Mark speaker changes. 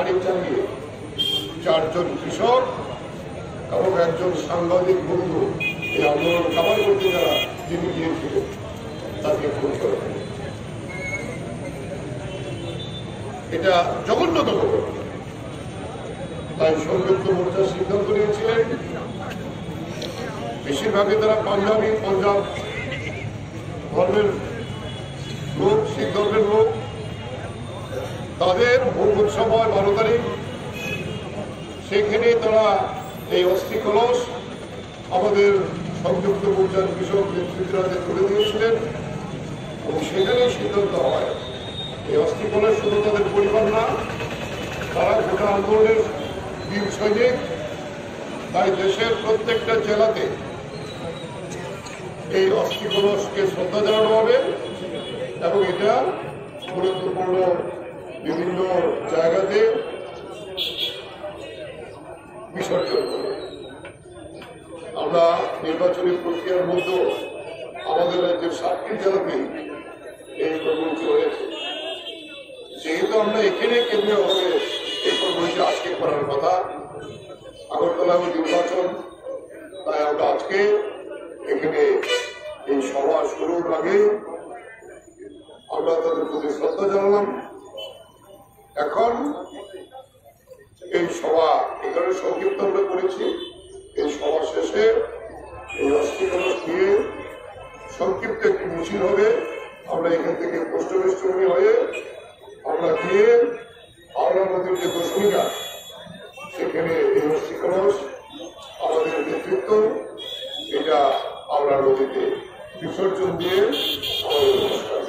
Speaker 1: গাড়ি চালিয়ে 4 জন কৃষক এবং একজন সাংবাদিক বন্ধু এই আন্দোলন কামাল করতে যারা যিনি গিয়েছিলেন তাকে খুন করে। এটা জঘন্যতম। তাই সংযুক্ত মোর্চার সিদ্ধান্ত নিয়েছিলেন, বেশিরভাগই তারা পাঞ্জাব ধর্মের লোক, শিখ ধর্মের লোক। তাদের ভোগ উৎসব হয় 12 তারিখ। সেখানে তারা এই অস্থি কলস আমাদের সংযুক্ত মোর্চার কৃষক নেতৃত্বরা তুলে দিয়েছিলেন এবং সেখানেই সিদ্ধান্ত হয় এই অস্থি কলস শুধু তাদের পরিবার না, তারা গোটা আন্দোলনের বীর সৈনিক। তাই দেশের প্রত্যেকটা জেলাতে এই অস্থি কলসকে শ্রদ্ধা জানানো হবে এবং এটা গুরুত্বপূর্ণ বিভিন্ন জায়গাতে বিসর্জন করবে। আমরা নির্বাচনী প্রক্রিয়ার মধ্যে আমাদের রাজ্যের 7টি জেলাতে এই কর্মসূচি হয়েছে। যেহেতু আমরা এখানে কেন্দ্রীয়ভাবে এই কর্মসূচি আজকে করার কথা, আগরতলা নির্বাচন, তাই আমরা আজকে এখানে এই সভা শুরুর আগে আমরা তাদের প্রতি শ্রদ্ধা জানালাম। এখন এই সভা এখানে সংক্ষিপ্ত আমরা করেছি। এই সভা শেষে এই অস্থি কলস দিয়ে সংক্ষিপ্ত একটি মিছিল হবে। আমরা এখান থেকে পোস্টবেষ্টনী হয়ে আমরা গিয়ে হাওড়া নদীর যে দশমিকা, সেখানে এই অস্থি কলস আমাদের নেতৃত্ব এটা হাওড়া নদীতে বিসর্জন দিয়ে আমাদের নমস্কার।